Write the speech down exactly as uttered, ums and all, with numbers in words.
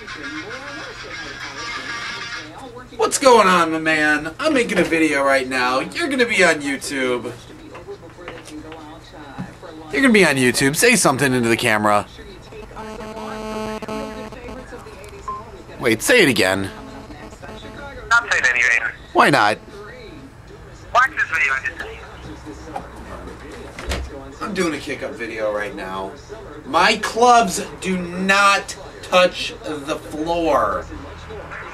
What's going on, my man? I'm making a video right now. You're gonna be on YouTube. You're gonna be on YouTube. Say something into the camera. Wait, say it again. Not saying anything. Why not? Watch this video and just say it. I'm doing a kick-up video right now. My clubs do not touch the floor.